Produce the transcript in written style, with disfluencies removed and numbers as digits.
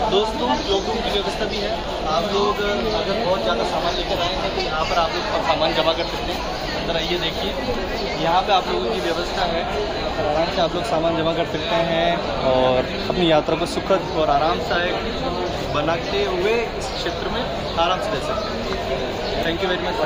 दोस्तों लोगों की व्यवस्था भी है। आप लोग अगर बहुत ज़्यादा सामान लेकर आए हैं तो यहाँ पर आप लोग सामान जमा कर सकते हैं। अंदर आइए देखिए, यहाँ पे आप लोगों की व्यवस्था है। आराम से आप लोग सामान जमा कर सकते हैं और अपनी यात्रा को सुखद और आरामदायक बनाते हुए इस क्षेत्र में आराम से रह सकते हैं। Thank you very much.